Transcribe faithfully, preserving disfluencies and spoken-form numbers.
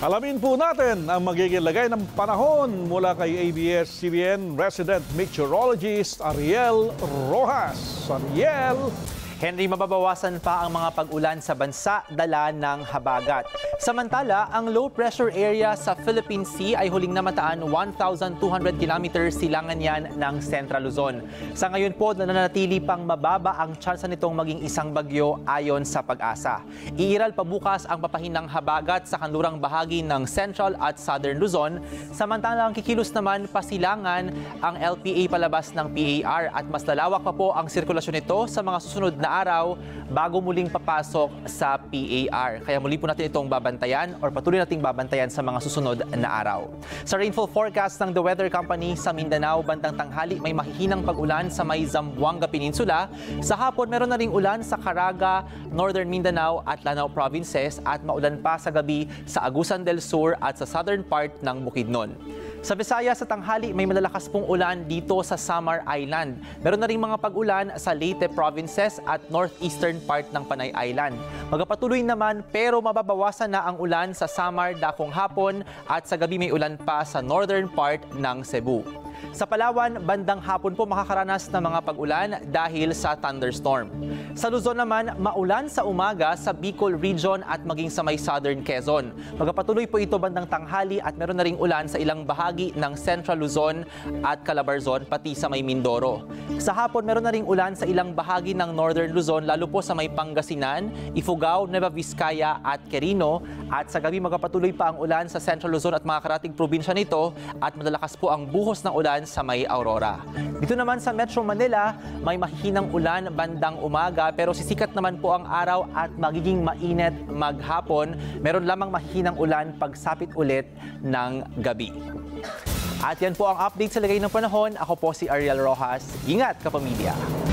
Alamin po natin ang magiging lagay ng panahon mula kay A B S C B N resident meteorologist Ariel Rojas. Ariel! Henry, mababawasan pa ang mga pag-ulan sa bansa dala ng habagat. Samantala, ang low pressure area sa Philippine Sea ay huling namataan one thousand two hundred kilometers silangan yan ng Central Luzon. Sa ngayon po, nananatili pang mababa ang tsansa nitong maging isang bagyo ayon sa Pag-asa. Iiral pa bukas ang papahinang habagat sa kanlurang bahagi ng Central at Southern Luzon. Samantalang kikilos naman pasilangan ang L P A palabas ng P A R at mas lalawak pa po ang sirkulasyon nito sa mga susunod na araw bago muling papasok sa P A R. Kaya muli po natin itong babantayan or patuloy nating babantayan sa mga susunod na araw. Sa rainfall forecast ng The Weather Company sa Mindanao, bandang tanghali may mahihinang pag-ulan sa may Zamboanga Peninsula. Sa hapon, meron na ring ulan sa Caraga, Northern Mindanao at Lanao Provinces at maulan pa sa gabi sa Agusan del Sur at sa southern part ng Bukidnon. Sa Visayas sa tanghali, may malalakas pong ulan dito sa Samar Island. Meron na ring mga pag-ulan sa Leyte Provinces at northeastern part ng Panay Island. Magpapatuloy naman pero mababawasan na ang ulan sa Samar dakong hapon at sa gabi may ulan pa sa northern part ng Cebu. Sa Palawan, bandang hapon po makakaranas ng mga pag-ulan dahil sa thunderstorm. Sa Luzon naman, maulan sa umaga sa Bicol Region at maging sa may Southern Quezon. Magpapatuloy po ito bandang tanghali at meron na ring ulan sa ilang bahagi ng Central Luzon at Calabarzon pati sa may Mindoro. Sa hapon, meron na ring ulan sa ilang bahagi ng Northern Luzon lalo po sa may Pangasinan, Ifugao, Nueva Vizcaya at Quirino. At sa gabi magpapatuloy pa ang ulan sa Central Luzon at mga karating probinsya nito at malalakas po ang buhos ng ulan sa may Aurora. Dito naman sa Metro Manila, may mahihinang ulan bandang umaga pero sisikat naman po ang araw at magiging mainit maghapon. Meron lamang mahihinang ulan pagsapit ulit ng gabi. At yan po ang update sa lagay ng panahon. Ako po si Ariel Rojas. Ingat, kapamilya!